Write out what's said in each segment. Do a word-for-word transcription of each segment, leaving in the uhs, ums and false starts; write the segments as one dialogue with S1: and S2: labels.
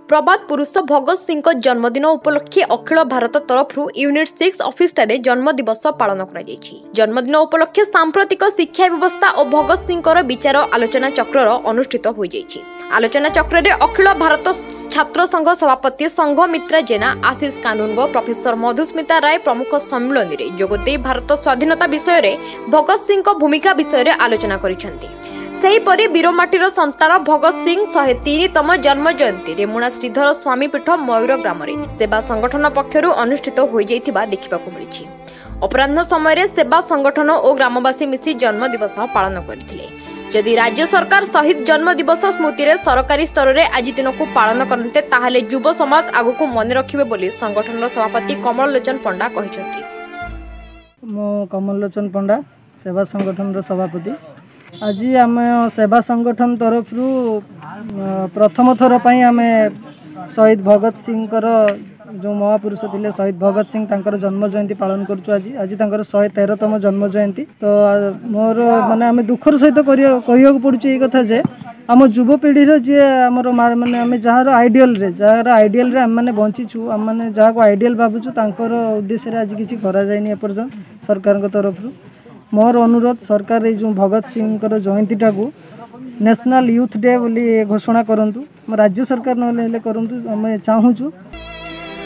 S1: प्रभात पुरुष भगत सिंह जन्मदिन उपलक्षे अखिल भारत तरफ यूनिट सिक्स ऑफिस टारे जन्म दिवस पालन कर जन्मदिन उपलक्षे सांप्रतिक शिक्षा व्यवस्था और भगत सिंह विचार आलोचना चक्र अनुष्ठित हो आलोचना चक्र में अखिल भारत छात्र संघ सभापति संघमित्रा जेना, आशीष कानूनगो, प्रोफेसर मधुस्मिता राय प्रमुख सम्मिलन में जोगदे भारत स्वाधीनता विषय में भगत सिंह भूमिका विषय में आलोचना करिसेंती। सेहीपरि बीरमाटीर संतान भगत सिंह शहे तीन तम जन्म जयंती रेमुणा श्रीधर स्वामी पीठ मयूर ग्राम सेवा संगठन पक्षर अनुष्ठित हो देखा मिली। अपराह्न समय सेवा संगठन और ग्रामवासी मिसी जन्म दिवस पालन करते। जदि राज्य सरकार शहीद जन्म दिवस स्मृति रे सरकारी स्तर में आज दिन को पालन करते ताहले युव समाज आगु को मन रखिबे बोली संगठन सभापति कमल लोचन पंडा कहिसेंती।
S2: मो कमल लोचन पंडा सेवा संगठन सभापति। आज आम सेवा संगठन तरफ प्रथम थर पर आम शहीद भगत सिंह जो महापुरुष थे शहीद भगत सिंह तांकर जन्म जयंती पालन करुँ। आज आज तांकर शहे तेरहतम जन्म जयंती। तो मोर माने आम दुखर सहित कह पड़े कथा जे आम युवपीढ़ी जी आमर माने आम जार आइडियल रे जार आइडियल रे आम मैंने बंचीचु आम मैंने जहाँ को आइडियल भावुँ तांकर उद्देश्य आज किसी करा जायनि एपर्यंत सरकार तरफ। मोर अनुरोध सरकार ये जो भगत सिंह जयंती टाकू नेशनल यूथ डे बोली घोषणा करंतु। राज्य सरकार ना करंतु आम चाहूँ।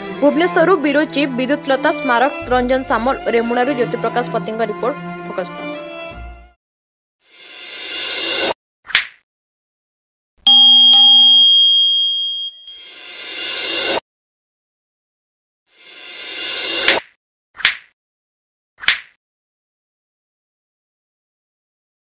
S1: भुवनेश्वर ब्यूरो चीफ विद्युत लता स्मारक रंजन सामल रेमुणा ज्योति प्रकाश पति रिपोर्ट फोकस।